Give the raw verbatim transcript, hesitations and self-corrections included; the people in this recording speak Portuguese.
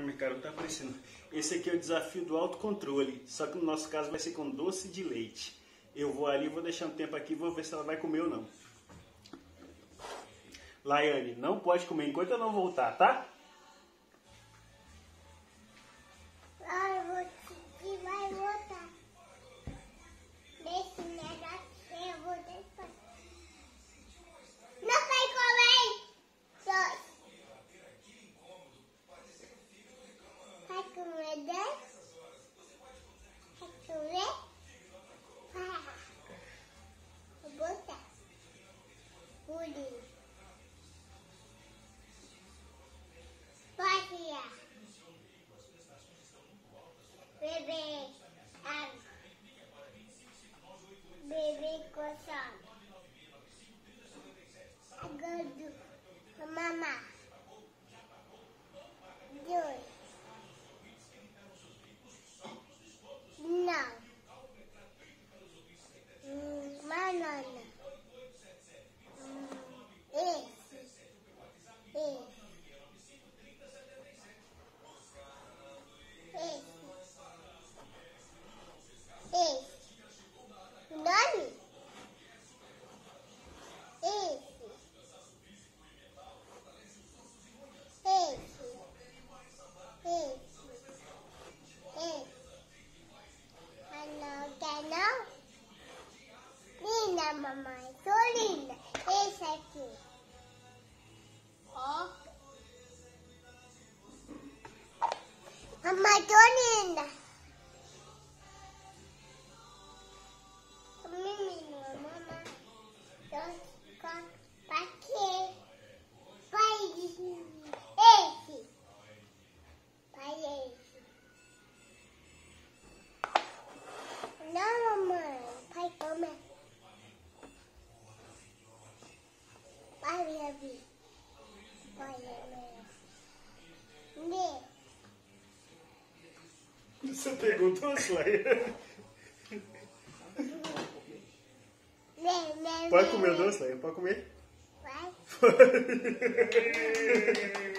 Minha cara não tá aparecendo. Esse aqui é o desafio do autocontrole. Só que no nosso caso vai ser com doce de leite. Eu vou ali, vou deixar um tempo aqui e vou ver se ela vai comer ou não. Laiane, não pode comer enquanto eu não voltar, tá? Ah, eu vou te vai voltar. Deixa o negócio, eu vou deixar. Não vai comer! Dois. Vai comer dois? Vai comer? Ah. Vou botar. Pulinho. Pode ir. Bebê. Água. Bebê coçando. Gordo. Mamá. Dois. Não. Hum, banana. Hum, esse. Esse. Esse. Esse. Nome? Esse. Esse. Esse. Esse. Ah, não quer não? Linda, mamãe. Tô linda. Esse aqui. Ó. Mamãe, tô linda. Menino, mamãe. Tô com... Pra quê? Pai, esse. Pai, esse. Não, mamãe. Pai, come. Pai, minha vida. Pai, minha. Me. Você pegou doce, Laiane? Me, me, Pode me, comer me. doce, Laiane? Pode comer? Vai. Pode.